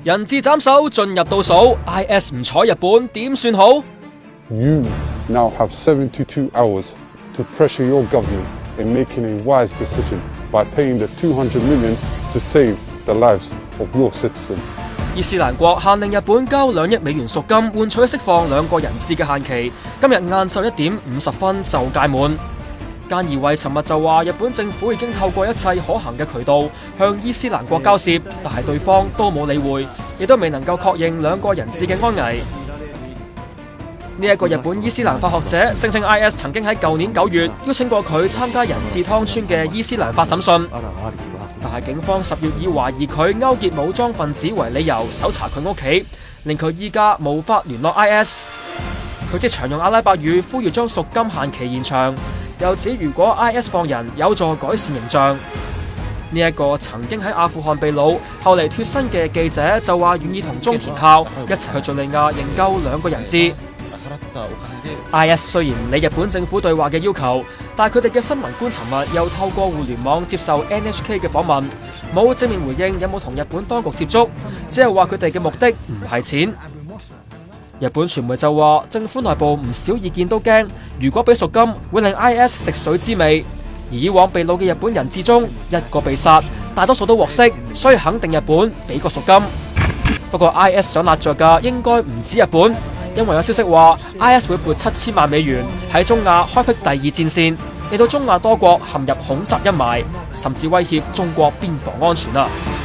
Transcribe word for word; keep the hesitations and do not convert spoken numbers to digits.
人質斬首進入倒數 ，I S 唔睬日本點算好 ？You now have seventy-two hours to pressure your government in making a wise decision by paying the two hundred million to save the lives of your citizens. 伊斯蘭國限令日本交兩億美元贖金換取釋放兩個人質嘅限期，今日晏晝一點五十分就屆滿。菅義偉尋日就話，日本政府已經透過一切可行嘅渠道向伊斯蘭國交涉，但係對方都冇理會，亦都未能夠確認兩個人質嘅安危。呢、這、一個日本伊斯蘭法學者聲稱 I S 曾經喺舊年九月邀請過佢參加人質湯川嘅伊斯蘭法審訊，但係警方十月以懷疑佢勾結武裝分子為理由搜查佢屋企，令佢依家無法聯絡 I S。佢即場用阿拉伯語呼籲將贖金限期延長，又指如果 I S 放人有助改善形象。呢、這、一個曾經喺阿富汗被擄，後嚟脫身嘅記者就話願意同中田孝一齊去敘利亞營救兩個人質。I S 雖然唔理日本政府對話嘅要求，但佢哋嘅新聞官尋日又透過互聯網接受 N H K 嘅訪問，冇正面回應有冇同日本當局接觸，只係話佢哋嘅目的唔係錢。日本傳媒就話，政府內部唔少意見都驚，如果俾贖金會令 I S 食水知味。而以往被擄嘅日本人質中，一個被殺，大多數都獲釋，所以肯定日本俾個贖金。不過 I S 想揦着嘅應該唔止日本。因為有消息話 ，I S 會撥七千萬美元喺中亞開闢第二戰線，令到中亞多國陷入恐襲陰霾，甚至威脅中國邊防安全啊！